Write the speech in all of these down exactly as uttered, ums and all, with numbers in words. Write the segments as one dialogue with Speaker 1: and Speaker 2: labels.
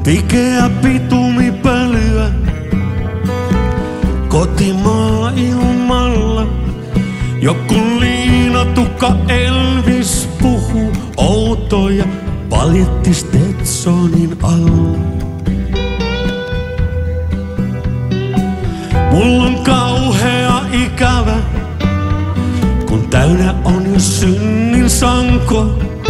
Speaker 1: Pikeä pitumi pölyä kotimaa ilmalla. Joku liinatukka Elvis puhuu outoja paljetti Stetsonin alla. Mulla on kauhea ikävä, kun täynnä on jo synnin sanko.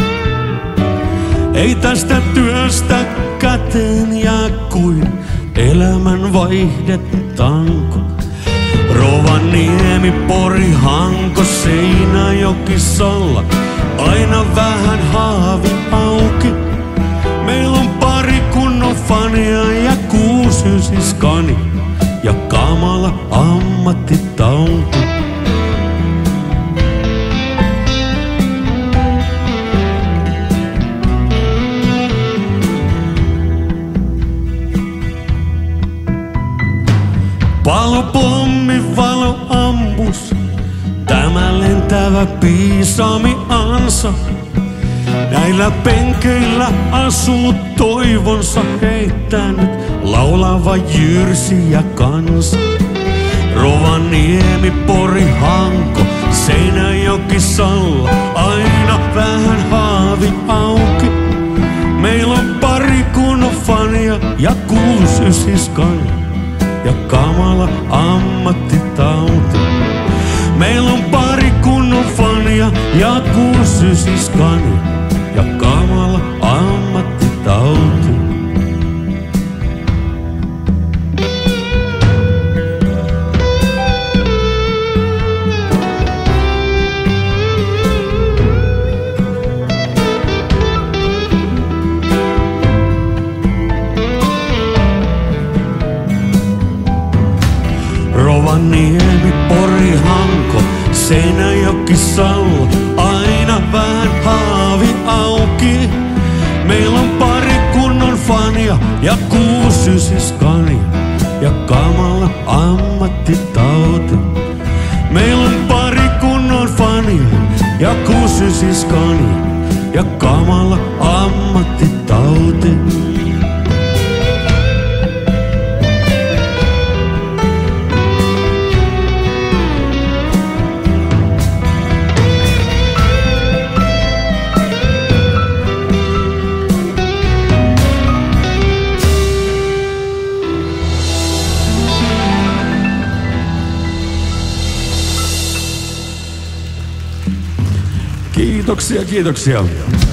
Speaker 1: Ei tästä työstä käteen jää kuin elämän vaihdetanko. Rovaniemi, Pori, Hanko, Seinäjoki, Salla, aina vähän haavi auki. Meillä on pari kunnon fania ja kuusi ysiskani ja kamala ammattitauti. Palopommi valo ammus tämä lentävä piisami ansa. Näillä penkeillä asuu toivonsa heittänyt laulava Jyrsi ja kansa. Rovaniemi, Pori, Hanko, Seinäjoki, Salla, aina vähän haavi auki. Meillä on pari kunnon fania ja kuusi ysiskania ja kamala ammattitauti. Meillä on pari kunnon fania ja kuusi ysiskania ja kamala ammattitauti. Rovaniemi, Pori, Hanko, Seinäjoki, Salla, aina vähän haavi auki. Meillä on pari kunnon fania ja kuusi ysiskania ja kamala ammattitauti. Meillä on pari kunnon fania ja kuusi ysiskania ja kamala ammattitauti. Kiitoksia, kiitoksia.